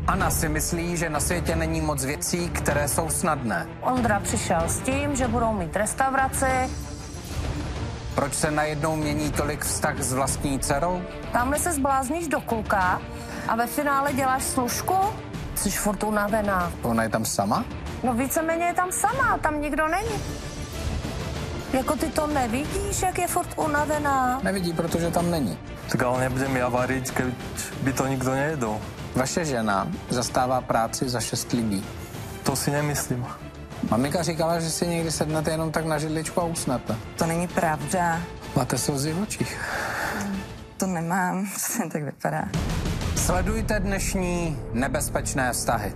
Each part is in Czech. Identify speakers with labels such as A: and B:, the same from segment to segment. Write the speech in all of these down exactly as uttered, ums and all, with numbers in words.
A: Anna si myslí, že na světě není moc věcí, které jsou snadné.
B: Ondra přišel s tím, že budou mít restauraci.
A: Proč se najednou mění tolik vztah s vlastní dcerou?
B: Tamhle se zblázníš do kluka a ve finále děláš služku? Jsi furt unavená.
A: Ona je tam sama?
B: No víceméně je tam sama, tam nikdo není. Jako ty to nevidíš, jak je furt unavená?
A: Nevidí, protože tam není.
C: Tak ale nebudem ja variť, keď by to nikto nejedol.
A: Vaše žena zastává práci za šest lidí.
C: To si nemyslím.
A: Maminka říkala, že si někdy sednete jenom tak na židličku a usnete.
D: To není pravda.
A: Máte slzy v očích.
D: To nemám, to tak vypadá.
A: Sledujte dnešní nebezpečné vztahy.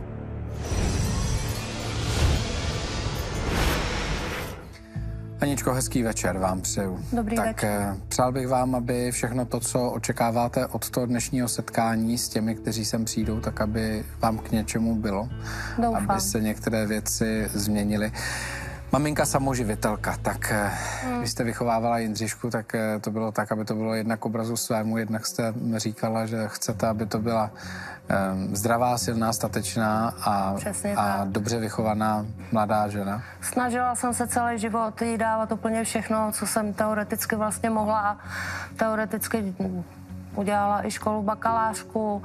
A: Aničko, hezký večer vám přeju.
B: Dobrý
A: tak
B: večer.
A: Přál bych vám, aby všechno to, co očekáváte od toho dnešního setkání s těmi, kteří sem přijdou, tak aby vám k něčemu bylo.
B: Doufám.
A: Aby se některé věci změnily. Maminka samoživitelka, tak hmm. když jste vychovávala Jindřišku, tak to bylo tak, aby to bylo jednak k obrazu svému, jednak jste říkala, že chcete, aby to byla um, zdravá, silná, statečná a, a dobře vychovaná mladá žena.
B: Snažila jsem se celý život jí dávat úplně všechno, co jsem teoreticky vlastně mohla. Teoreticky udělala i školu bakalářku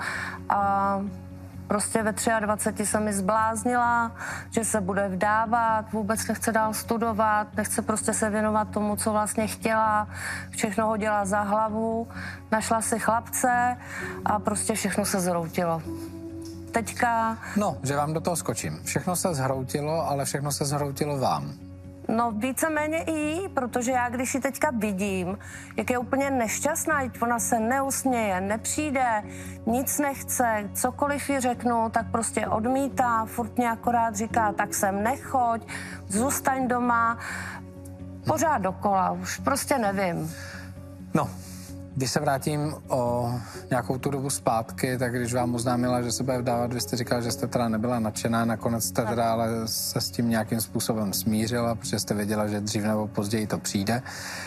B: a prostě ve dvaceti třech se mi zbláznila, že se bude vdávat, vůbec nechce dál studovat, nechce prostě se věnovat tomu, co vlastně chtěla, všechno hodila za hlavu, našla si chlapce a prostě všechno se zhroutilo. Teďka...
A: No, že vám do toho skočím. Všechno se zhroutilo, ale všechno se zhroutilo vám.
B: No víceméně i jí, protože já když ji teďka vidím, jak je úplně nešťastná, ona se neusměje, nepřijde, nic nechce, cokoliv jí řeknu, tak prostě odmítá, furt mě akorát říká, tak sem nechoď, zůstaň doma, pořád dokola, už prostě nevím.
A: No, když se vrátím o nějakou tu dobu zpátky, tak když vám oznámila, že se bude vdávat, vy jste říkala, že jste teda nebyla nadšená, nakonec jste teda ale se s tím nějakým způsobem smířila, protože jste věděla, že dřív nebo později to přijde.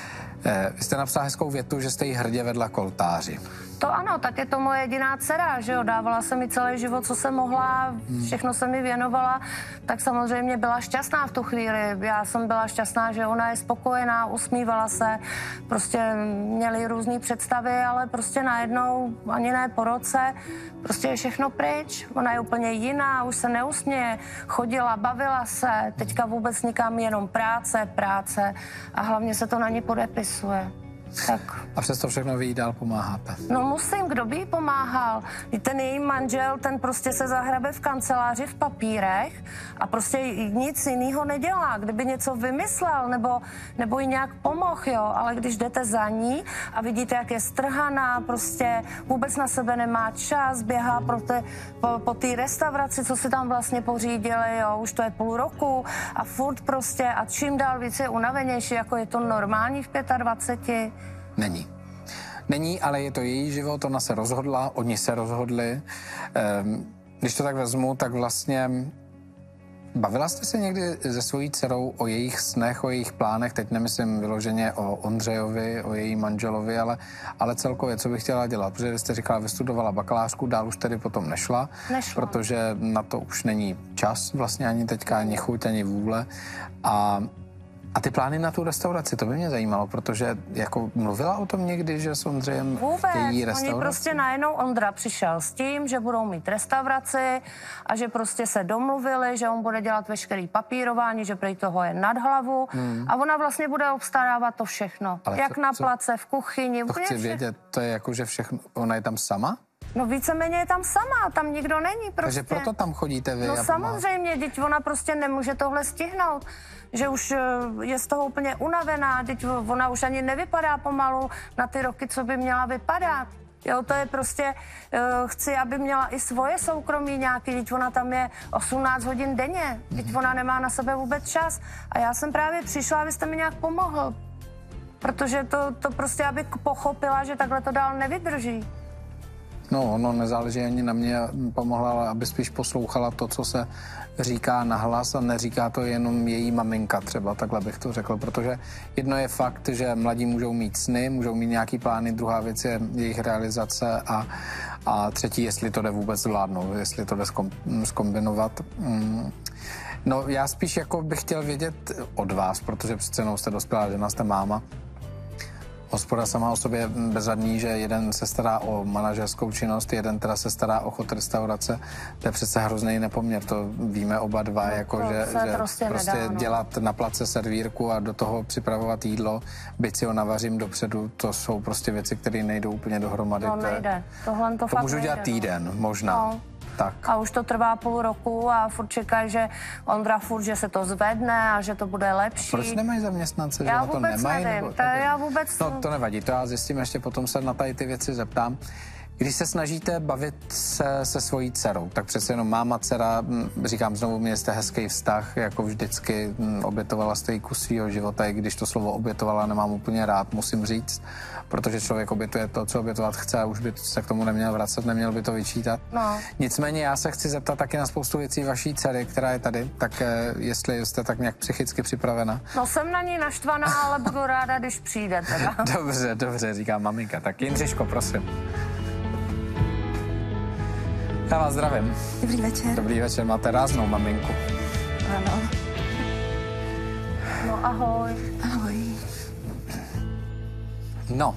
A: Eh, vy jste napsala hezkou větu, že jste jí hrdě vedla k oltáři.
B: To ano, tak je to moje jediná dcera, že jo, dávala se mi celý život, co jsem mohla, všechno se mi věnovala, tak samozřejmě byla šťastná v tu chvíli. Já jsem byla šťastná, že ona je spokojená, usmívala se, prostě měli různý představy, ale prostě najednou, ani ne po roce, prostě je všechno pryč. Ona je úplně jiná, už se neusměje, chodila, bavila se, teďka vůbec nikam, jenom práce, práce a hlavně se to na ní podepisuje. Tak.
A: A přesto všechno vy jí dál pomáháte.
B: No musím, kdo by jí pomáhal? Ten její manžel, ten prostě se zahrabe v kanceláři v papírech a prostě nic jiného nedělá. Kdyby něco vymyslel nebo, nebo jí nějak pomohl, jo, ale když jdete za ní a vidíte, jak je strhaná, prostě vůbec na sebe nemá čas, běhá po té po, po té restauraci, co si tam vlastně pořídili, jo, už to je půl roku a furt prostě a čím dál víc je unavenější, jako je to normální v dvaceti pěti.
A: Není. Není, ale je to její život, ona se rozhodla, oni se rozhodli. Ehm, když to tak vezmu, tak vlastně bavila jste se někdy se svojí dcerou o jejich snech, o jejich plánech, teď nemyslím vyloženě o Ondřejovi, o její manželovi, ale, ale celkově, co bych chtěla dělat, protože vy jste říkala, vystudovala bakalářku, dál už tedy potom nešla,
B: nešla,
A: protože na to už není čas vlastně ani teďka, ani chuť, ani vůle a A ty plány na tu restauraci, to by mě zajímalo, protože jako mluvila o tom někdy, že s Ondřejem
B: vůbec,
A: chtějí restauraci?
B: Oni prostě najednou Ondra přišel s tím, že budou mít restauraci a že prostě se domluvili, že on bude dělat veškerý papírování, že prý toho je nad hlavu hmm. a ona vlastně bude obstarávat to všechno. Ale jak co, na place, v kuchyni.
A: To chci
B: všechno.
A: vědět, to je jako, že všechno, ona je tam sama?
B: No víceméně je tam sama, tam nikdo není prostě.
A: Takže proto tam chodíte vy?
B: No samozřejmě, teď ona prostě nemůže tohle stihnout, že už je z toho úplně unavená, teď ona už ani nevypadá pomalu na ty roky, co by měla vypadat. Jo, to je prostě, chci, aby měla i svoje soukromí nějaký, teď ona tam je osmnáct hodin denně, teď ona nemá na sebe vůbec čas. A já jsem právě přišla, abyste mi nějak pomohl, protože to, to prostě, abych pochopila, že takhle to dál nevydrží.
A: No, ono nezáleží ani na mě, pomohla, ale aby spíš poslouchala to, co se říká nahlas a neříká to jenom její maminka třeba, takhle bych to řekl, protože jedno je fakt, že mladí můžou mít sny, můžou mít nějaký plány, druhá věc je jejich realizace a, a třetí, jestli to jde vůbec zvládnout, jestli to jde zkombinovat. Mm. No, já spíš jako bych chtěl vědět od vás, protože přece jenom jste dospělá žena, jste máma. Hospoda sama o sobě bezvadný, že jeden se stará o manažerskou činnost, jeden teda se stará o chod restaurace. To je přece hrozný nepoměr, to víme oba dva, no, jako že, že
B: prostě,
A: prostě
B: nedá, no.
A: dělat na place servírku a do toho připravovat jídlo, byť si ho navařím dopředu, to jsou prostě věci, které nejdou úplně dohromady.
B: No nejde, tohle to,
A: to
B: fakt
A: můžu
B: nejde,
A: dělat týden,
B: no.
A: možná. No. Tak.
B: A už to trvá půl roku a furt čekají, že Ondra furt, že se to zvedne a že to bude lepší.
A: A proč nemají zaměstnance,
B: já
A: že na to nemají?
B: Nevím,
A: nebo,
B: to já vůbec...
A: No to nevadí, to já zjistím, ještě potom se na tady ty věci zeptám. Když se snažíte bavit se, se svojí dcerou, tak přece jenom máma, dcera, říkám znovu, měli jste hezký vztah, jako vždycky, obětovala jste jí kus svýho života, i když to slovo obětovala nemám úplně rád, musím říct, protože člověk obětuje to, co obětovat chce a už by se k tomu neměl vracet, neměl by to vyčítat.
B: No.
A: Nicméně já se chci zeptat taky na spoustu věcí vaší dcery, která je tady, tak jestli jste tak nějak psychicky připravena.
B: No jsem na ní naštvaná, ale budu ráda, když přijde teda.
A: Dobře, dobře, říká maminka. Tak Jindřiško, prosím. Já vás zdravím.
D: Dobrý večer.
A: Dobrý večer, máte ráznou maminku.
D: Ano.
B: No ahoj.
D: Ahoj.
A: No.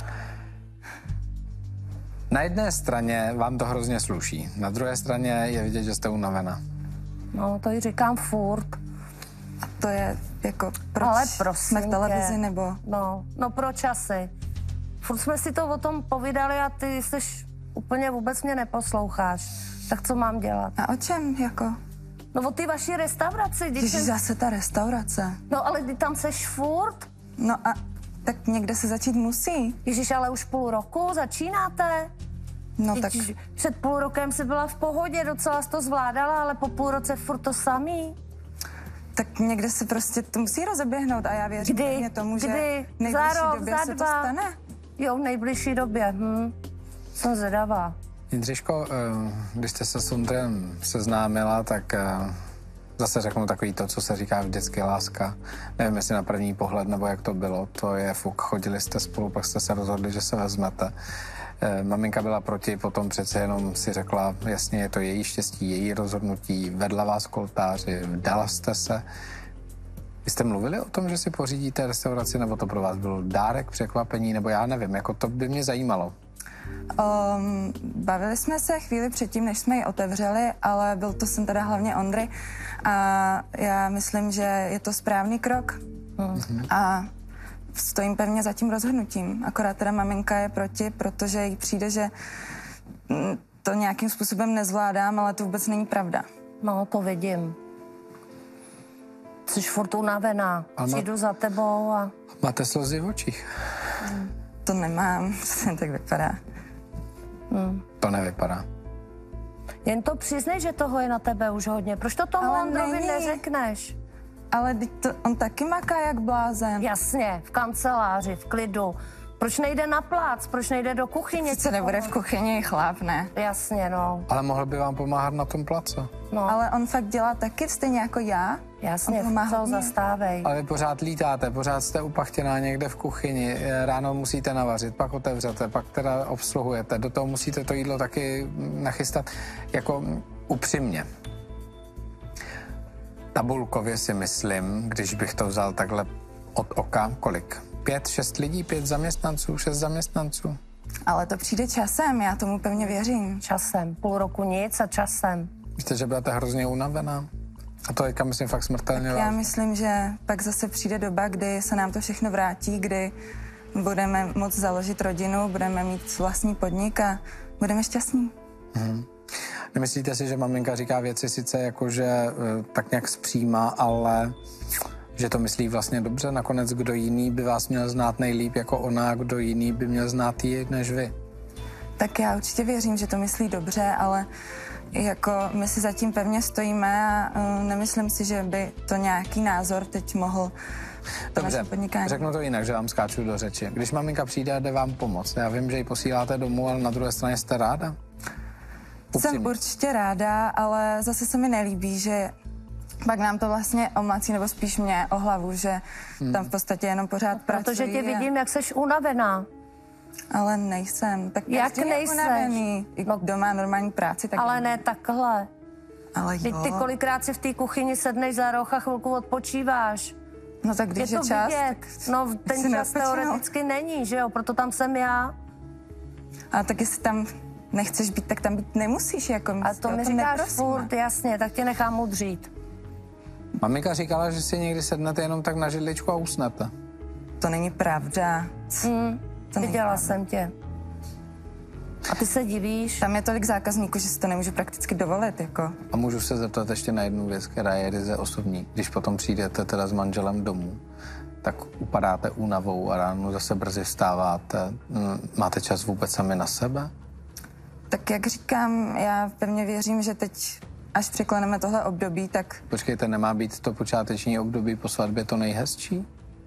A: Na jedné straně vám to hrozně sluší, na druhé straně je vidět, že jste unavená.
B: No, to ji říkám furt.
D: A to je jako, proč
B: Ale prosím
D: jsme v televizi,
B: tě.
D: nebo?
B: No, no proč asi? Furt jsme si to o tom povídali a ty jsi úplně vůbec mě neposloucháš. Tak co mám dělat?
D: A o čem, jako?
B: No o ty vaší restauraci.
D: Ježiš, jsem... zase ta restaurace.
B: No ale ty tam seš furt?
D: No a tak někde se začít musí.
B: Ježíš, ale už půl roku začínáte?
D: No
B: Ježiš,
D: tak...
B: Před půl rokem jsi byla v pohodě, docela jsi to zvládala, ale po půl roce furt to samý.
D: Tak někde se prostě to musí rozeběhnout a já věřím
B: Kdy?
D: tomu, že
B: Kdy?
D: v nejbližší
B: za rok,
D: době
B: za
D: se
B: dva.
D: to stane.
B: Jo, v nejbližší době, hm. Jsem zvědavá.
A: Jindřiško, když jste se s Ondrem seznámila, tak zase řeknu takový to, co se říká vždycky láska. Nevím, jestli na první pohled, nebo jak to bylo. To je fuk. Chodili jste spolu, pak jste se rozhodli, že se vezmete. Maminka byla proti, potom přece jenom si řekla, jasně, je to její štěstí, její rozhodnutí, vedla vás k oltáři, vdala jste se. Vy jste mluvili o tom, že si pořídíte restauraci, nebo to pro vás byl dárek, překvapení, nebo já nevím, jako to by mě zajímalo.
D: Um, bavili jsme se chvíli předtím, než jsme ji otevřeli, ale byl to sen teda hlavně Ondry a já myslím, že je to správný krok mm. a stojím pevně za tím rozhodnutím. Akorát teda maminka je proti, protože jí přijde, že to nějakým způsobem nezvládám, ale to vůbec není pravda.
B: No, to vidím. Jsi furt unavená.
A: má...
B: Přijdu za tebou a...
A: Máte slzy v očích?
D: Mm. To nemám, to tak vypadá.
B: Hmm.
A: To nevypadá.
B: Jen to přiznej, že toho je na tebe už hodně. Proč to tomu Ondrovi neřekneš?
D: Ale to, on taky maká jak blázen.
B: Jasně, v kanceláři, v klidu. Proč nejde na plác? Proč nejde do kuchyně?
D: Co nebude v kuchyni, chlap, ne?
B: Jasně, no.
A: Ale mohl by vám pomáhat na tom place.
B: No.
D: Ale on fakt dělá taky stejně jako já.
B: Jasně, co ho zastávej.
A: Ale vy pořád lítáte, pořád jste upachtěná někde v kuchyni, ráno musíte navařit, pak otevřete, pak teda obsluhujete, do toho musíte to jídlo taky nachystat jako upřímně. Tabulkově si myslím, když bych to vzal takhle od oka, kolik? Pět, šest lidí, pět zaměstnanců, šest zaměstnanců?
D: Ale to přijde časem, já tomu pevně věřím.
B: Časem, půl roku nic a časem.
A: Víte, že budete hrozně unavená? A to je, myslím, fakt smrtelně.
D: Tak já myslím, že pak zase přijde doba, kdy se nám to všechno vrátí, kdy budeme moct založit rodinu, budeme mít vlastní podnik a budeme šťastní.
A: Hmm. Nemyslíte si, že maminka říká věci sice jako, že tak nějak zpříjma, ale že to myslí vlastně dobře? Nakonec kdo jiný by vás měl znát nejlíp jako ona a kdo jiný by měl znát ji než vy?
D: Tak já určitě věřím, že to myslí dobře, ale jako my si zatím pevně stojíme a uh, nemyslím si, že by to nějaký názor teď mohl
A: Dobře, řeknu to jinak, že vám skáču do řeči. Když maminka přijde a jde vám pomoct, já vím, že ji posíláte domů, ale na druhé straně jste ráda?
D: Upřímně. Jsem určitě ráda, ale zase se mi nelíbí, že pak nám to vlastně omlací, nebo spíš mě o hlavu, že hmm. tam v podstatě jenom pořád no, pracuji.
B: Protože tě vidím, jak seš unavená.
D: Ale nejsem. Tak
B: jak nejseš?
D: Unavený. No, kdo má normální práci, tak...
B: Ale ne takhle.
D: Ale jo.
B: Ty kolikrát si v té kuchyni sedneš za roh a chvilku odpočíváš.
D: No tak když
B: je,
D: je
B: to
D: čas,
B: vidět.
D: tak
B: no ten čas teoreticky není, že jo, proto tam jsem já.
D: A tak jestli tam nechceš být, tak tam být nemusíš, jako
B: a to mi říkáš furt, jasně, tak tě nechám udřít.
A: Maminka říkala, že si někdy sednete jenom tak na židličku a usnete.
D: To není pravda.
B: Mm, to viděla jsem tě. A ty se divíš?
D: Tam je tolik zákazníků, že si to nemůžu prakticky dovolit, jako.
A: A můžu se zeptat ještě na jednu věc, která je ryze osobní. Když potom přijdete teda s manželem domů, tak upadáte únavou a ráno zase brzy vstáváte. Máte čas vůbec sami na sebe?
D: Tak jak říkám, já pevně věřím, že teď, až překleneme tohle období, tak...
A: Počkejte, nemá být to počáteční období po svatbě to nejhezčí?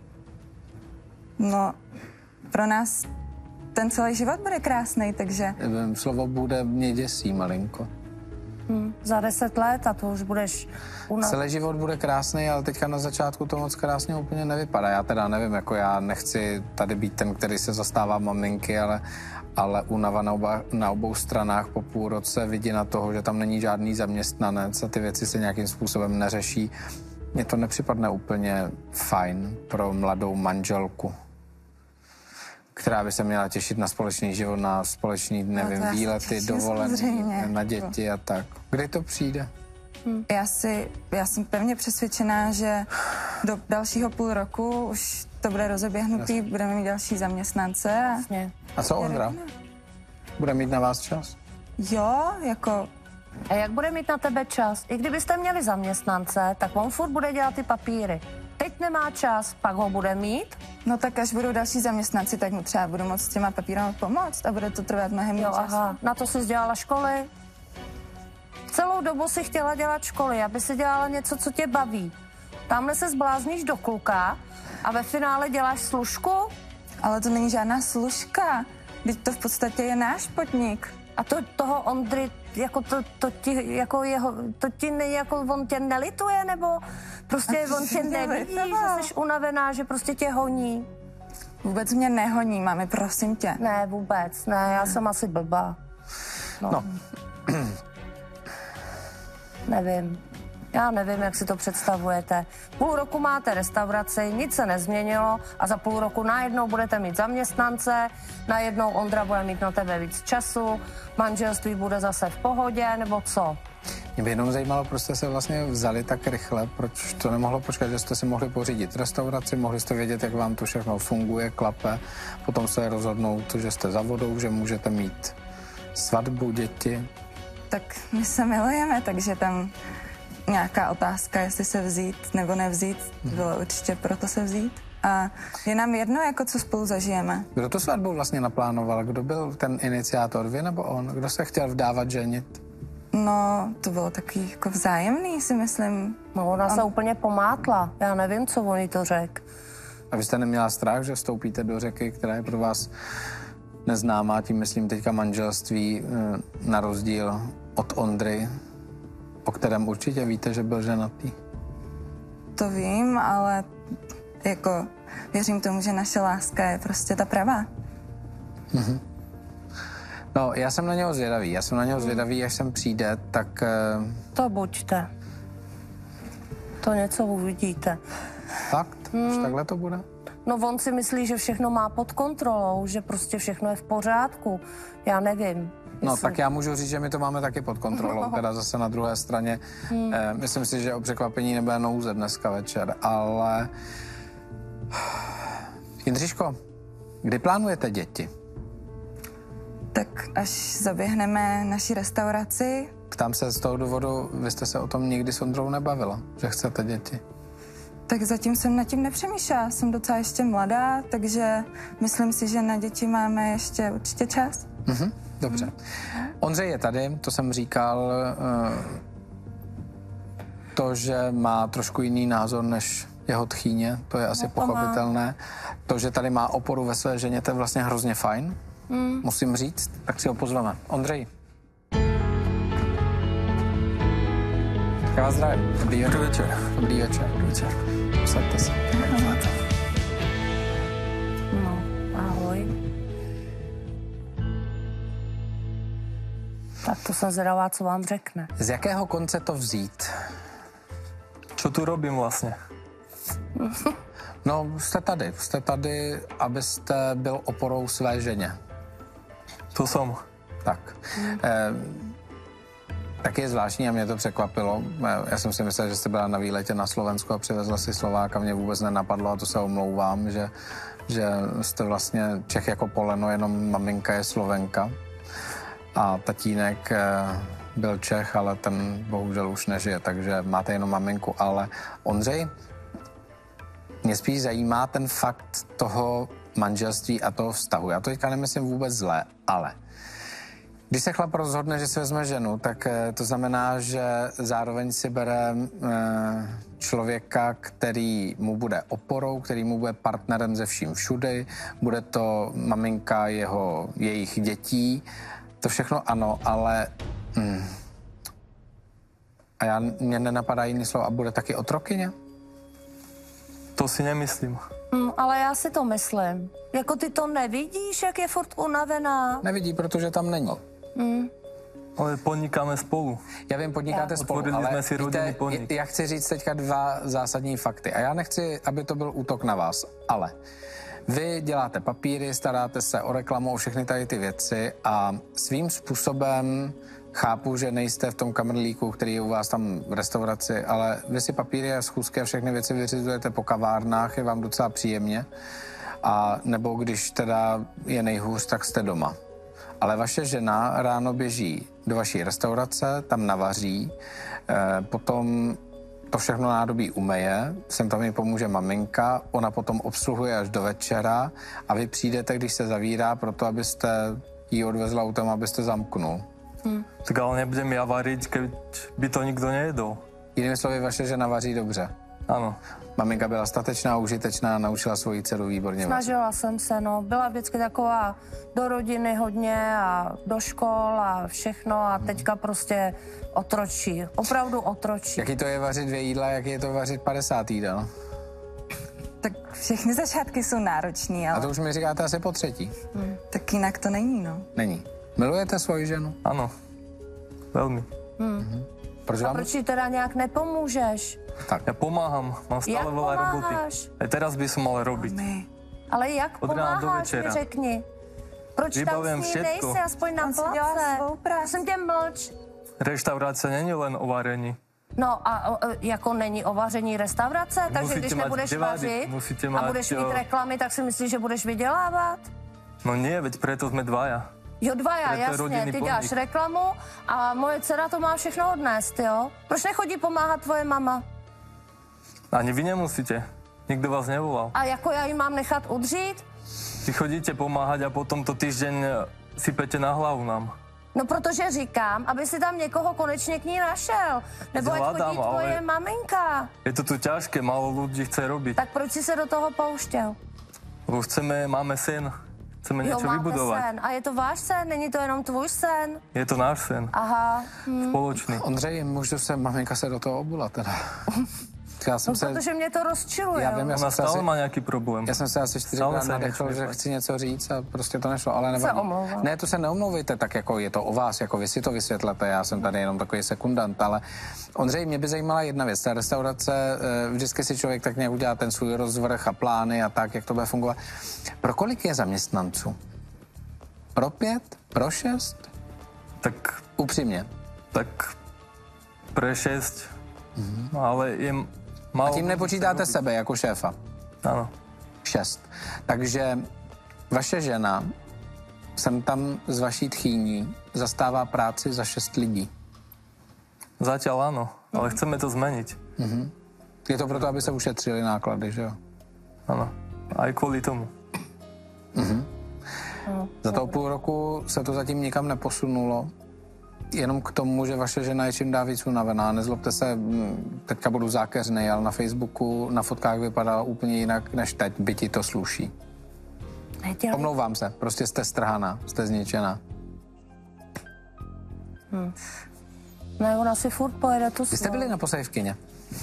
D: No, pro nás ten celý život bude krásný, takže...
A: Slovo bude mě děsí, malinko.
B: Hmm, za deset let a to už budeš unavený.
A: Celý život bude krásný, ale teďka na začátku to moc krásně úplně nevypadá. Já teda nevím, jako já nechci tady být ten, který se zastává maminky, ale, ale únava na, oba, na obou stranách po půl roce, vidina toho, že tam není žádný zaměstnanec a ty věci se nějakým způsobem neřeší. Mně to nepřipadne úplně fajn pro mladou manželku, která by se měla těšit na společný život, na společný, nevím, no výlety, dovolené, na děti a tak. Kdy to přijde?
D: Hmm. Já, si, já jsem pevně přesvědčená, že do dalšího půl roku už to bude rozeběhnutý, Jasně. budeme mít další zaměstnance.
B: Jasně.
A: A co Ondra? Bude mít na vás čas?
D: Jo, jako...
B: A jak bude mít na tebe čas? I kdybyste měli zaměstnance, tak on furt bude dělat ty papíry. Teď nemá čas, pak ho bude mít?
D: No tak až budou další zaměstnanci, tak mu třeba budu moct s těma papírama pomoct a bude to trvat mnohem
B: jo, času. Aha. Na to jsi dělala školy? Celou dobu si chtěla dělat školy, aby si dělala něco, co tě baví. Tamhle se zblázníš do kluka a ve finále děláš služku?
D: Ale to není žádná služka. Teď to v podstatě je náš podnik.
B: A to toho Ondry, jako to, to ti, jako jeho, to ti ne, jako on tě nelituje, nebo prostě on tě nevidí, že jsi unavená, že prostě tě honí?
D: Vůbec mě nehoní, mami, prosím tě.
B: Ne, vůbec, ne, já jsem asi blbá. No. no. Nevím. Já nevím, jak si to představujete. Půl roku máte restauraci, nic se nezměnilo a za půl roku najednou budete mít zaměstnance, najednou Ondra bude mít na tebe víc času, manželství bude zase v pohodě, nebo co?
A: Mě by jenom zajímalo, proč jste se vlastně vzali tak rychle, proč to nemohlo počkat, že jste si mohli pořídit restauraci, mohli jste vědět, jak vám to všechno funguje, klape, potom se rozhodnout, že jste za vodou, že můžete mít svatbu, děti.
D: Tak my se milujeme, takže tam nějaká otázka, jestli se vzít nebo nevzít, bylo určitě proto se vzít. A je nám jedno, jako co spolu zažijeme.
A: Kdo to svatbu vlastně naplánoval? Kdo byl ten iniciátor, vy nebo on? Kdo se chtěl vdávat, ženit?
D: No, to bylo takový jako vzájemný, si myslím.
B: No, ona on... se úplně pomátla. Já nevím, co on jí to řekl.
A: A vy jste neměla strach, že vstoupíte do řeky, která je pro vás neznámá, tím myslím teďka manželství, na rozdíl od Ondry, o kterém určitě víte, že byl ženatý?
D: To vím, ale jako věřím tomu, že naše láska je prostě ta pravá.
A: Mhm. No, já jsem na něho zvědavý. Já jsem na něho zvědavý, až sem přijde, tak...
B: To buďte. To něco uvidíte.
A: Fakt? Hmm. Už takhle to bude?
B: No, on si myslí, že všechno má pod kontrolou, že prostě všechno je v pořádku. Já nevím.
A: No, jestli... tak já můžu říct, že my to máme taky pod kontrolou, no. Teda zase na druhé straně. Hmm. Eh, myslím si, že o překvapení nebude nouze dneska večer, ale... Jindřiško, kdy plánujete děti?
D: Tak až zaběhneme naší restauraci.
A: Ptám se z toho důvodu, vy jste se o tom nikdy s Ondrou nebavila, že chcete děti.
D: Tak zatím jsem nad tím nepřemýšlela. Jsem docela ještě mladá, takže myslím si, že na děti máme ještě určitě čas.
A: Mhm, dobře. Mhm. Ondřej je tady, to jsem říkal. To, že má trošku jiný názor než jeho tchýně, to je asi
B: No to
A: pochopitelné. To, že tady má oporu ve své ženě, to je vlastně hrozně fajn,
B: Mm.
A: musím říct, tak si ho pozveme. Ondřej. Já vás zdravím. Dobrý večer.
C: Dobrý večer.
A: Dobrý večer. Dobrý večer. Posaďte se.
B: No, ahoj. Tak to jsem zvědavá, co vám řekne.
A: Z jakého konce to vzít?
C: Čo tu robím vlastně?
A: No, jste tady. Jste tady, abyste byl oporou své ženě.
C: To som.
A: Tak. Eh, tak je zvláštní a mě to překvapilo. Já jsem si myslel, že jste byla na výletě na Slovensku a přivezla si Slováka. Mě vůbec nenapadlo a to se omlouvám, že, že jste vlastně Čech jako poleno, jenom maminka je Slovenka. A tatínek eh, byl Čech, ale ten bohužel už nežije, takže máte jenom maminku. Ale Ondřej, mě spíš zajímá ten fakt toho manželství a toho vztahu. Já to teďka nemyslím vůbec zlé, ale když se chlap rozhodne, že si vezme ženu, tak eh, to znamená, že zároveň si bere eh, člověka, který mu bude oporou, který mu bude partnerem ze vším všudy, bude to maminka jeho, jejich dětí. To všechno ano, ale hm, a já, mě nenapadá jiný slovo, a bude taky otrokyně?
C: To si nemyslím.
B: Hm, ale já si to myslím. Jako ty to nevidíš, jak je furt unavená?
A: Nevidí, protože tam není.
B: Hm.
C: Ale podnikáme spolu.
A: Já vím, podnikáte
B: Já.
A: spolu,
C: Otvorili
A: ale
C: jsme si rodinný
A: víte,
C: podnik.
A: já chci říct teďka dva zásadní fakty. A já nechci, aby to byl útok na vás, ale vy děláte papíry, staráte se o reklamu, o všechny tady ty věci a svým způsobem chápu, že nejste v tom kamerlíku, který je u vás tam v restauraci, ale vy si papíry a schůzky a všechny věci vyřizujete po kavárnách, je vám docela příjemně. A nebo když teda je nejhůř, tak jste doma. Ale vaše žena ráno běží do vaší restaurace, tam navaří, eh, potom to všechno nádobí umeje, sem tam jí pomůže maminka, ona potom obsluhuje až do večera a vy přijdete, když se zavírá, proto abyste ji odvezla autem, abyste zamknul.
B: Hm.
C: Tak ale nebudem ja variť, keď by to nikto nejedol.
A: Jinými slovy, vaše žena vaří dobře.
C: Áno.
A: Maminka byla statečná, užitečná, naučila svoji dceru výborně vařit.
B: Snažila jsem se, no. Byla vždycky taková do rodiny hodně a do škol a všechno a teďka prostě otročí. Opravdu otročí.
A: Jaký to je vařit dvě jídla, jaký je to vařit padesát jídel?
D: Tak všechny začátky jsou náročný,
A: A
D: ale
A: to už mi říkáte asi po třetí.
D: tak jinak to není, no.
A: Není. Milujete svoji ženu?
C: Áno. Veľmi.
A: Proč
B: A
A: vám?
B: proč jí teda nějak nepomůžeš?
A: Tak.
C: Ja pomáham, mám stále
B: Jak
C: veľa roboty.
B: pomáháš?
C: Aj teraz by som mal robiť.
D: My.
B: Ale jak
C: Od rána do
B: pomáháš, mi
C: večera.
B: řekni. Proč tam
C: Vybavujem
B: s ní
C: všetko.
B: nejsi, aspoň na
D: On si dělá
B: place?
D: svou práci.
B: Prosím tě, mlč.
C: Reštaurácia není len o varení.
B: No a o, e, jako není o vaření restaurace, takže
C: Musíte
B: když
C: mať
B: nebudeš
C: divády,
B: vařit
C: musíte
B: a
C: mať,
B: budeš mít
C: jo.
B: reklamy, tak si myslíš, že budeš vydělávat?
C: No nie, veď preto sme dvaja.
B: Jo, dva já,
C: Preto je
B: jasně,
C: rodinný
B: ty
C: podnik.
B: děláš reklamu a moje dcera to má všechno odnést, jo? Proč nechodí pomáhat tvoje mama?
C: Ani vy nemusíte. Nikto vás nevolal.
B: A jako já jí mám nechat udřít?
C: Vy chodíte pomáhať a potom to týždeň sypete na hlavu nám.
B: No protože říkám, aby si tam někoho konečně k ní našel. Nebo ať
C: Zvládám,
B: chodí tvoje
C: ale-
B: maminka.
C: Je to tu ťažké, málo ľudí chce robiť.
B: Tak proč si se do toho pouštěl?
C: Lebo chceme, máme sen. Chceme
B: Jo,
C: niečo
B: máte
C: vybudovať.
B: sen. A je to váš sen? Není to jenom tvůj sen?
C: Je to náš sen.
B: Aha. Hm.
C: Spoločný.
A: Ondřej, můžu se, maminka se do toho obula teda. Já jsem
B: No,
A: se,
B: protože mě to rozčiluje.
A: já vím, já
C: Ona
A: jsem se
C: stále
A: asi,
C: má nejaký problém.
A: já jsem se asi čtyřikrát
C: Stále se
A: nadechal,
C: nechce
A: že
C: nechat.
A: chci něco říct a prostě to nešlo, ale
B: Se
A: nevadí.
B: omlouvám.
A: Ne, to se neomlouvejte, tak jako je to o vás, jako vy si to vysvětlete, já jsem tady jenom takový sekundant, ale Ondřej, mě by zajímala jedna věc, ta restaurace, eh, vždycky si člověk tak nějak udělá ten svůj rozvrh a plány a tak, jak to bude fungovat. Pro kolik je zaměstnanců? Pro pět? Pro šest?
C: Tak,
A: Upřímně.
C: tak pre šesť. No, ale je málo...
A: A tím nepočítáte sebe jako šéfa.
C: Áno.
A: Šest. Takže vaše žena sem tam z vaší tchýní zastává práci za šest lidí.
C: Zatiaľ áno, ale chceme to zmeniť.
A: Je to proto, aby se ušetřili náklady, že jo?
C: Áno. Aj kvôli tomu.
A: Za toho půl roku se to zatím nikam neposunulo. jenom k tomu, že vaše žena je čím dál víc unavená. Nezlobte se, teďka budu zákeřnej, ale na Facebooku na fotkách vypadala úplně jinak než teď, by ti to sluší.
B: Nedělej.
A: Omlouvám se, prostě jste strhaná, jste zničená.
B: Hmm. Ne, ona si furt pojede tu
A: Vy jste byli naposledy v kině?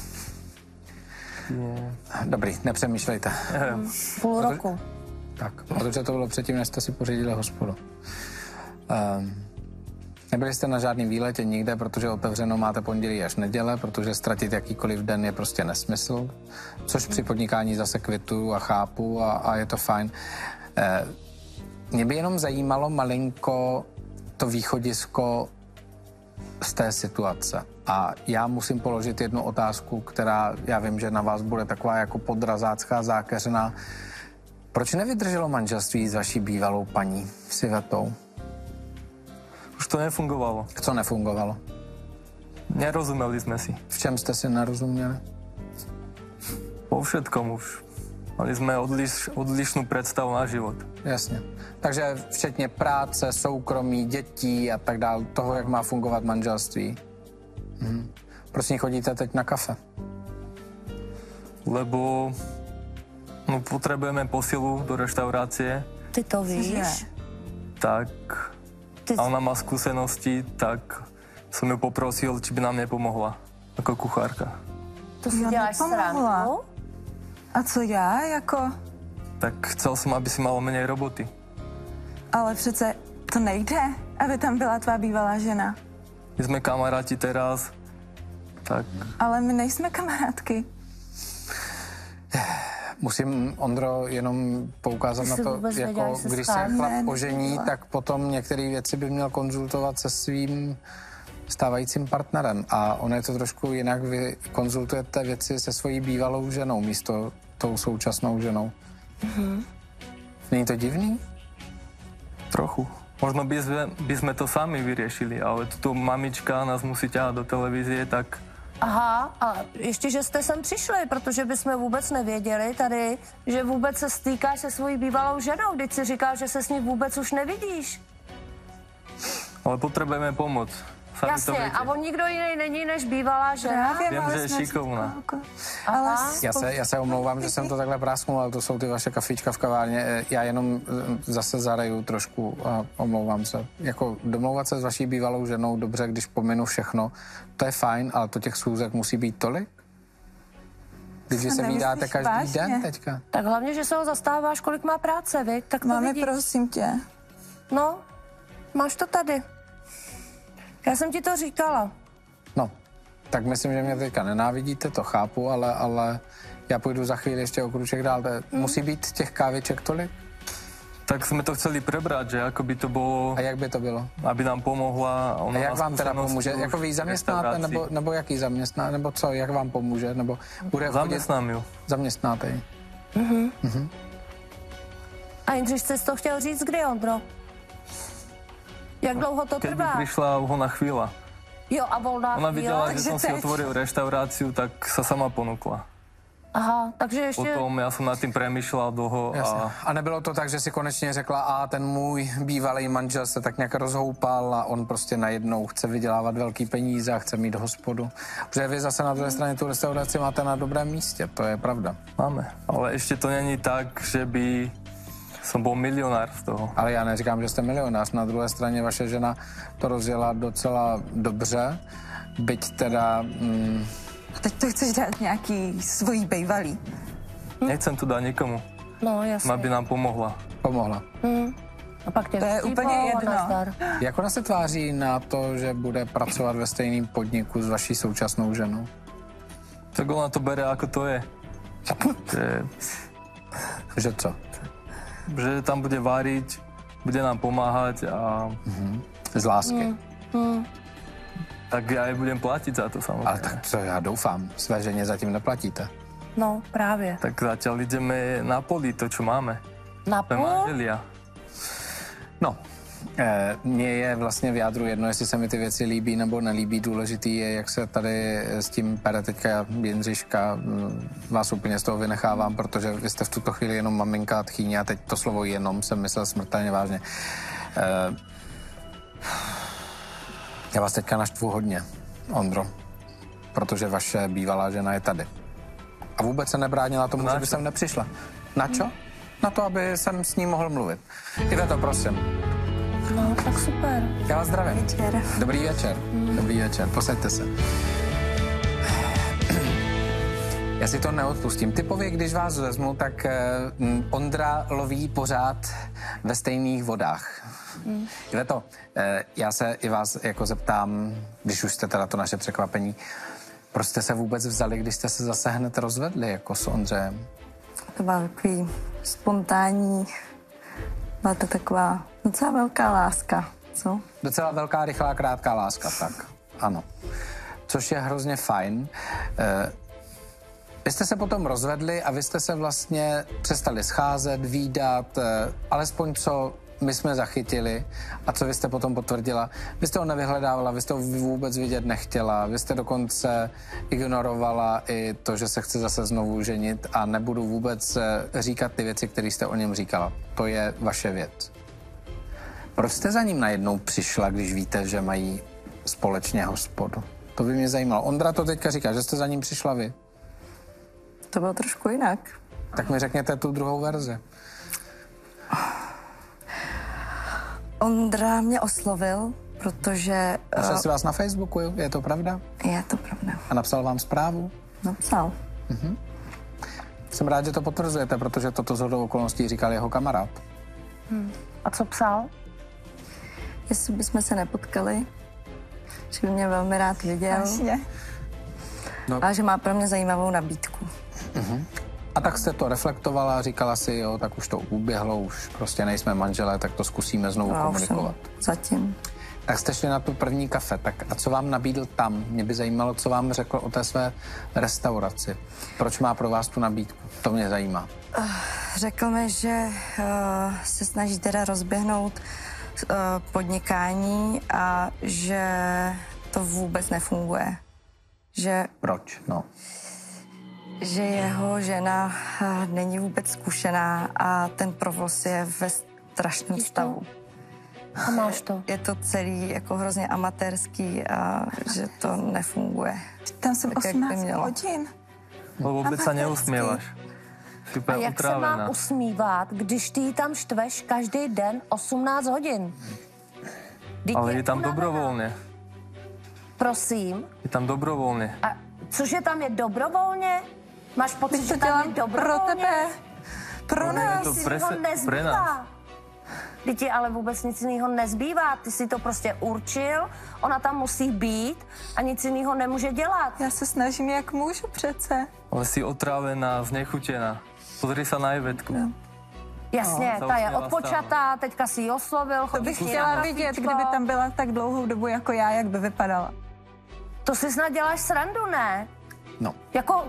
C: Nie.
A: Dobrý, nepřemýšlejte.
B: Hmm. Půl roku.
A: Tak, protože to bylo předtím, než jste si pořídili hospodu. Um, nebyli jste na žádném výletě nikde, protože otevřeno máte pondělí až neděle, protože ztratit jakýkoliv den je prostě nesmysl, což při podnikání zase kvituju a chápu a, a je to fajn. Uh, mě by jenom zajímalo malinko to východisko z té situace. A já musím položit jednu otázku, která, já vím, že na vás bude taková jako podrazácká, zákeřná. Proč nevydrželo manželství s vaší bývalou paní Sivetou?
C: Už to nefungovalo.
A: Co nefungovalo?
C: Nerozumeli jsme si.
A: V čem jste si nerozuměli?
C: Po všetkom už. Mali jsme odliš, odlišnú představu na život.
A: Jasně. Takže včetně práce, soukromí, dětí a tak dále, toho, jak má fungovat manželství. Mhm. Proč ní chodíte teď na kafe?
C: Lebo no, potrebujeme posilu do reštaurácie.
B: Ty to víš?
C: Tak
B: Ty...
C: a ona má skúsenosti, tak som ju poprosil, či by nám nepomohla ako kuchárka.
B: To si
D: Já
B: děláš
D: nepomohla.
B: srandu?
D: A co já, jako?
C: Tak chcel som, aby si malo menej roboty.
D: Ale přece to nejde, aby tam byla tvá bývalá žena.
C: My sme kamaráti teraz, tak
D: Ale my nejsme kamarádky.
A: Musím, Ondro, jenom poukázat
B: Ty
A: na
B: si
A: to,
B: vůbec
A: jako
B: neděláš se
A: když se
B: stát.
A: chlap
D: Ne,
A: ožení,
D: nedělá.
A: tak potom některé věci by měl konzultovat se svým stávajícím partnerem. A ono je to trošku jinak, vy konzultujete věci se svojí bývalou ženou místo tou současnou ženou.
B: Mhm.
A: Není to divný?
C: trochu. Možno by sme, by sme to sami vyriešili, ale tuto mamička nás musí ťahať do televízie, tak
B: Aha, a ještě, že jste sem přišli, protože bychom vůbec nevěděli tady, že vůbec se stýkáš se svojí bývalou ženou, když si říkáš, že se s ní vůbec už nevidíš.
C: ale potrebujeme pomoc. Sami to
B: Jasně,
C: viete.
B: a on nikdo jiný není než bývalá žena.
D: Právě,
C: Vím,
D: ale
C: že je
D: jsme
C: šikovná.
D: spolku.
B: Aha.
D: Ale
A: Já se, já se omlouvám, že jsem to takhle prásknul, ale to jsou ty vaše kafička v kavárně. Já jenom eh, zase zaraju trošku a omlouvám se. Jako domlouvat se s vaší bývalou ženou, dobře, když pominu všechno, to je fajn, ale to těch schůzek musí být tolik? Když vy
D: To
A: se vídáte
D: nemyslíš
A: každý
D: vážně?
A: den teďka.
B: Tak hlavně, že se ho zastáváš, kolik má práce, viď? Tak to
D: Máme,
B: vidíš.
D: prosím tě.
B: No, máš to tady. Já jsem ti to říkala.
A: No, tak myslím, že mě teďka nenávidíte, to chápu, ale, ale já půjdu za chvíli ještě o kruček dál. Mm. Musí být těch káviček tolik?
C: Tak sme to chceli prebrať, že ako by to bolo,
A: A jak by to bylo?
C: aby nám pomohla.
A: A
C: Ona
A: jak
C: má
A: vám teda
C: skúsenosti
A: pomůže?
C: už
A: Jako vy ji
C: v
A: zaměstnáte,
C: restaurácii.
A: nebo, nebo jaký zaměstná, nebo co, jak vám pomůže? Nebo bude chodit...
C: Zamestnám ju.
A: Zaměstnáte ji.
B: A Jindřiš, jsi to chtěl říct, kdy, Ondro? Jak dlouho to
C: Keď by
B: trvá?
C: prišla volná chvíľa.
B: Jo, a volná
C: Ona videla,
B: chvíle?
C: že som si
D: teď.
C: otvoril reštauráciu, tak sa sama ponúkla.
B: Aha, takže ještě...
C: Potom ja som nad tým premýšľal dlho
A: Jasně.
C: a
A: A nebylo to tak, že si konečně řekla, a ten můj bývalý manžel se tak nějak rozhoupal a on prostě najednou chce vydělávat velký peníze a chce mít hospodu. Protože vy zase na druhé straně tu restauraci máte na dobrém místě, to je pravda.
C: máme. Ale ešte to není tak, že by som bol milionár z toho.
A: Ale já neříkám, že jste milionář. Na druhé straně vaše žena to rozjela docela dobře, byť teda... Mm,
D: A teď to chceš dát nějaký svojí bejvalý.
C: Nechcem to dať nikomu,
B: No, jasně.
C: aby nám pomohla.
A: pomohla.
B: Hm. A pak tě
D: To je
B: vysypou
D: úplně
B: a
D: jedno.
B: nazdar.
A: Jak ona se tváří na to, že bude pracovat ve stejném podniku s vaší současnou ženou?
C: Tak ona to bere, ako to je. Že,
A: Že co?
C: že tam bude váriť, bude nám pomáhať a
A: Z lásky.
B: Hm.
C: tak ja jej budem platiť za to
A: Ale
C: samozrejme.
A: tak co já doufám, své ženě zatím neplatíte.
B: No, právě.
C: Tak zatiaľ ideme na poli to, čo máme.
B: Na
C: Sme
B: půl?
C: manželia.
A: No, eh, mně je vlastně v jádru jedno, jestli se mi ty věci líbí nebo nelíbí. Důležitý je, jak se tady s tím pere teďka Jindřiška. Mm, Vás úplně z toho vynechávám, protože vy jste v tuto chvíli jenom maminka a tchýně a teď to slovo jenom jsem myslel smrtelně vážně. Eh, Já vás teďka naštvu hodně, Ondro, protože vaše bývalá žena je tady. A vůbec se nebránila tomu, že by sem nepřišla. Na čo? Na to, aby jsem s ní mohl mluvit. Iveto, prosím.
B: No, tak super.
A: Já vás zdravím.
D: Večer.
A: Dobrý večer. Mm. Dobrý večer. Posaďte se. Já si to neodpustím. Typově, když vás vezmu, tak eh, Ondra loví pořád ve stejných vodách. Mm. Iveto, eh, já se i vás jako zeptám, když už jste teda to naše překvapení, proč jste se vůbec vzali, když jste se zase hned rozvedli jako s Ondřejem?
D: To byla takový spontánní, byla to taková docela velká láska, co?
A: Docela velká, rychlá, krátká láska, tak ano. Což je hrozně fajn. Eh, Vy jste se potom rozvedli a vy jste se vlastně přestali scházet, vídat, eh, alespoň co my jsme zachytili a co vy jste potom potvrdila. Vy jste ho nevyhledávala, vy jste ho vůbec vidět nechtěla, vy jste dokonce ignorovala i to, že se chce zase znovu ženit a nebudu vůbec říkat ty věci, které jste o něm říkala. To je vaše věc. Proč jste za ním najednou přišla, když víte, že mají společně hospodu? To by mě zajímalo. Ondra to teďka říká, že jste za ním přišla vy.
D: To bylo trošku jinak.
A: Tak mi řekněte tu druhou verzi.
D: Ondra mě oslovil, protože...
A: Našel si vás na Facebooku, je to pravda?
D: Je to pravda.
A: A napsal vám zprávu?
D: Napsal.
A: Mhm. Jsem rád, že to potvrzujete, protože toto shodou okolností říkal jeho kamarád.
B: Hmm. A co psal?
D: Jestli bychom se nepotkali, že by mě velmi rád viděl.
E: Vlastně.
A: No.
D: A že má pro mě zajímavou nabídku.
A: Mhm. A tak jste to reflektovala, říkala si, jo, tak už to uběhlo, už prostě nejsme manželé, tak to zkusíme znovu
D: No,
A: komunikovat.
D: Zatím.
A: Tak jste šli na tu první kafe, tak a co vám nabídl tam? Mě by zajímalo, co vám řekl o té své restauraci. Proč má pro vás tu nabídku? To mě zajímá.
D: Uh, řekl mi, že uh, se snaží teda rozběhnout uh, podnikání a že to vůbec nefunguje. Že,
A: Proč? No.
D: že jeho žena uh, není vůbec zkušená a ten provoz je ve strašném stavu.
B: A máš to.
D: Je to celý jako hrozně amatérský a že to nefunguje.
E: Tam jsem
D: Tak, jak by
E: osmnáct
D: mělo.
E: hodin.
C: Lebo vůbec se neusmíváš. Jsi
B: A
C: úplně
B: jak se mám
C: utrávená.
B: usmívat, když ty ji tam štveš každý den osmnáct hodin? Vždyť
C: Ale je tam
B: unavená.
C: dobrovolně.
B: Prosím.
C: Je tam dobrovolně.
B: A cože tam je dobrovolně? Máš pocit,
E: Teď
B: že
E: to
B: tam
E: dělám
B: je
E: pro
B: dobrovolně?
E: tebe. Pro
C: Ale je
E: nás.
C: to
B: Ty si
C: prese-
B: ho
C: pre
B: nezbývá.
C: nás.
B: Teď ti ale vůbec nic jiného nezbývá. Ty si to prostě určil, ona tam musí být a nic jiného nemůže dělat.
E: Já se snažím, jak můžu přece.
C: Ale jsi otrávená, znechutěná. Pozri se na Ivetku.
B: Jasně,
C: No,
B: ta je
C: zausměla
B: odpočatá, teďka si ji oslovil.
E: To bych
B: chodíš
E: chtěla
B: na
E: vidět,
B: kafíčko.
E: kdyby tam byla tak dlouhou dobu jako já, jak by vypadala.
B: To si snad děláš srandu, ne?
A: No.
B: Jako...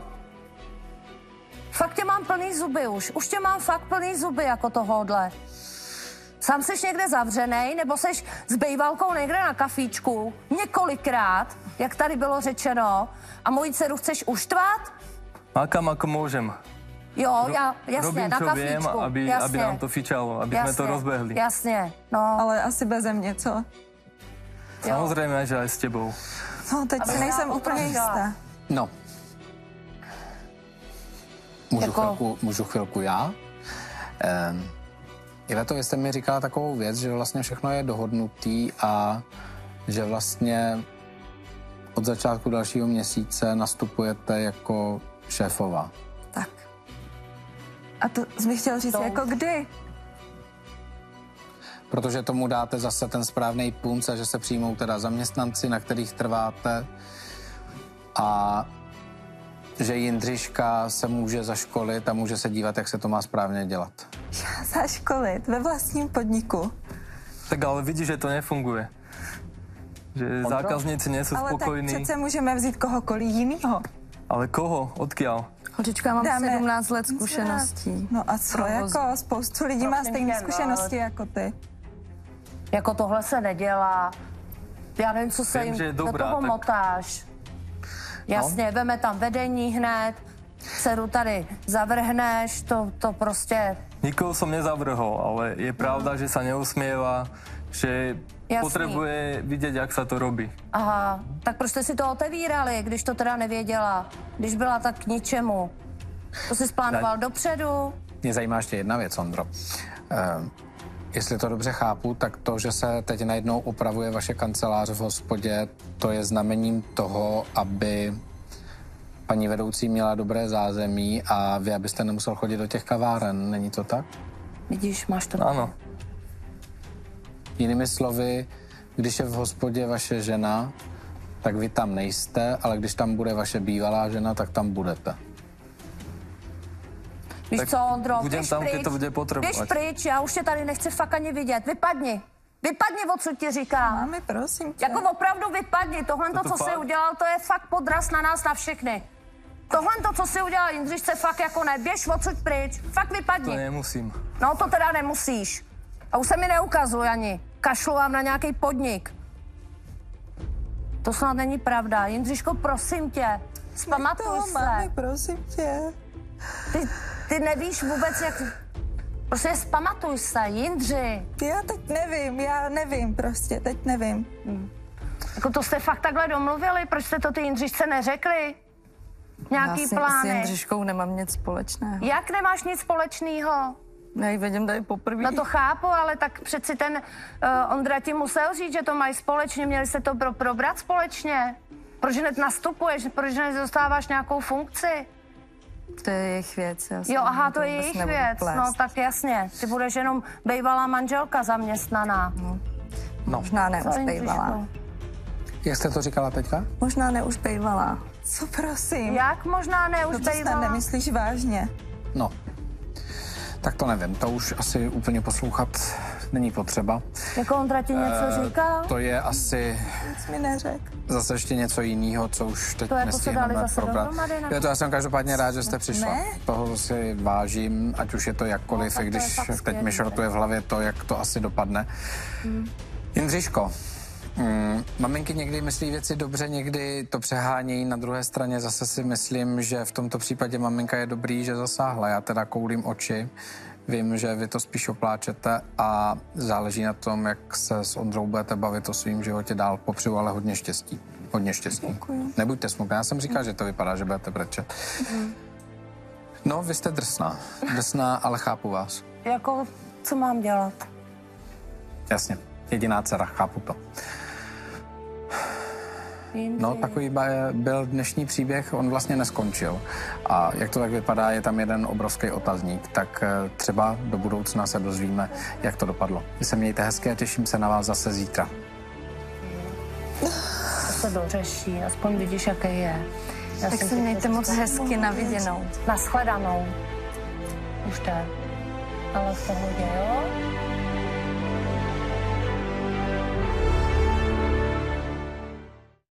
B: Fakt tě mám plný zuby už. Už tě mám fakt plný zuby jako tohohle. Sám seš někde zavřenej, nebo seš s bejvalkou někde na kafíčku několikrát, jak tady bylo řečeno, a moji dceru chceš uštvat?
C: Makám ako môžem.
B: Jo, já, jasně,
C: Robím,
B: na
C: čo
B: kafíčku.
C: viem, aby,
B: jasně,
C: aby nám to fičalo, aby sme to rozbehli.
B: Jasně, no.
E: Ale asi beze mě, co?
C: Samozrejme, že aj s tebou.
E: No, teď
B: Aby
E: si
B: já
E: nejsem úplně
B: opravila.
E: jistá.
A: No. Můžu,
B: Jako-
A: chvilku, můžu chvilku já? Um, Iveto, vy jste mi říkala takovou věc, že vlastně všechno je dohodnutý a že vlastně od začátku dalšího měsíce nastupujete jako šéfová.
D: Tak.
E: A to jsi mi chtěl říct,
B: To-
E: jako kdy?
A: Protože tomu dáte zase ten správný punc a že se přijmou teda zaměstnanci, na kterých trváte a že Jindřiška se může zaškolit a může se dívat, jak se to má správně dělat.
E: Zaškolit ve vlastním podniku.
C: Tak ale vidíš, že to nefunguje. Že zákazníci nie sú
E: Ale tak
C: spokojní.
E: přece můžeme vzít kohokoliv jinýho.
C: Ale koho? Odkiaľ?
D: Holčička, já mám
E: Dáme-
D: sedmnáct let zkušeností.
E: No a co
D: Provozu.
E: jako? Spoustu lidí má
B: Prosím
E: stejné
B: tě,
E: zkušenosti jako ty.
B: Jako tohle se nedělá. Já nevím, co se
C: Vím,
B: jim
C: že je
B: do
C: dobrá,
B: toho
C: tak-
B: motáš. Jasně,
C: No.
B: veme tam vedení hned, dceru tady zavrhneš, to, to prostě...
C: Nikoho som nezavrhol, ale je pravda, že sa neusmieva, že potřebuje vidět, jak se to robí.
B: Aha, tak proč jste si to otevírali, když to teda nevěděla? Když byla tak k ničemu? To jsi splánoval dopředu?
A: Mě zajímá ještě jedna věc, Ondro. Uh, jestli to dobře chápu, tak to, že se teď najednou upravuje vaše kancelář v hospodě, to je znamením toho, aby paní vedoucí měla dobré zázemí a vy, abyste nemusel chodit do těch kaváren. Není to tak?
B: Vidíš, máš to.
C: Ano.
A: Jinými slovy, když je v hospodě vaše žena, tak vy tam nejste, ale když tam bude vaše bývalá žena, tak tam budete.
B: Víš
C: Tak
B: co, Ondro,
C: budem
B: běž
C: tam,
B: pryč,
C: keď to bude potřebovat.
B: běž pryč, já už tě tady nechci fakt ani vidět. Vypadni. Vypadni, odsud ti říkám.
E: Mami, prosím tě.
B: Jako opravdu vypadni. Tohle,
C: To
B: to,
C: to
B: co jsi
C: fakt?
B: udělal, to je fakt podraz na nás, na všechny. Tohle, to, co jsi udělal Jindřišce, fakt jako ne. Běž odsud pryč. Fakt
C: To
B: vypadni.
C: nemusím.
B: No to teda nemusíš. A už se mi neukazuje ani. Kašlu vám na nějaký podnik. To snad není pravda. Jindřiško, prosím tě, zpamatuj
E: To,
B: se.
E: mami, prosím tě.
B: Ty, ty nevíš vůbec, jak... Prostě zpamatuj se, Jindři.
E: Já teď nevím, já nevím prostě, teď nevím.
B: Jako to jste fakt takhle domluvili? Proč jste to ty Jindřišce neřekli? Nějaký
D: Já si, s
B: plány?
D: Jindřiškou nemám nic společného.
B: Jak nemáš nic společného?
D: Já ji vidím tady poprvé.
B: No to chápu, ale tak přeci ten uh, Ondra ti musel říct, že to mají společně. Měli jste to pro, probrat společně? Proč hned nastupuješ? Proč nedostáváš nějakou funkci?
D: To je jejich věc. Já se
B: Jo, aha, to
D: do
B: je
D: vůbec
B: jejich
D: nebudu
B: věc.
D: plést.
B: No tak jasně. Ty budeš jenom bejvalá manželka zaměstnaná.
D: No. Možná ne už bejvalá.
A: Jak jste to říkala teďka?
D: Možná ne už bejvalá.
E: Co prosím?
B: Jak možná ne už
E: To, to snad
B: bejvalá?
E: nemyslíš vážně.
A: No, tak to nevím. To už asi úplně poslouchat není potřeba.
B: Jako Ondra ti něco říkal?
A: To je asi
E: Nic mi neřek.
A: zase ještě něco jiného, co už teď
B: To jako se dali
A: nestihneme
B: zase
A: probrat.
B: dohromady, ne?
A: Jo, to já jsem každopádně rád, že jste přišla.
E: Ne.
A: Toho si vážím, ať už je to jakkoliv,
B: No, tak
A: i
B: to je
A: když
B: fakt
A: teď
B: skvělý.
A: mi šrotuje v hlavě to, jak to asi dopadne. Hmm. Jindřiško, mm, maminky někdy myslí věci dobře, někdy to přehánějí. Na druhé straně zase si myslím, že v tomto případě maminka je dobrý, že zasáhla. Já teda koulím oči. Vím, že vy to spíš opláčete a záleží na tom, jak se s Ondrou budete bavit o svým životě dál. Popřeju ale hodně štěstí. Hodně štěstí.
E: Děkuju.
A: Nebuďte smutná. Já jsem říkal, že to vypadá, že budete brečet. No, vy jste drsná. Drsná, ale chápu vás.
B: Jako, co mám dělat?
A: Jasně. Jediná dcera, chápu to.
B: Jindři.
A: No, takový ba- byl dnešní příběh, on vlastně neskončil. A jak to tak vypadá, je tam jeden obrovský otazník, tak eh, třeba do budoucna se dozvíme, jak to dopadlo. Vy se mějte hezky a těším se na vás zase zítra.
B: To se dořeší, aspoň vidíš, jaký je. Já
D: Tak
B: jsem
D: se
B: ti
D: mějte
B: to
D: moc
B: říkala.
D: hezky, na viděnou.
B: Nashledanou. Už jde. Ale v pohodě, jo?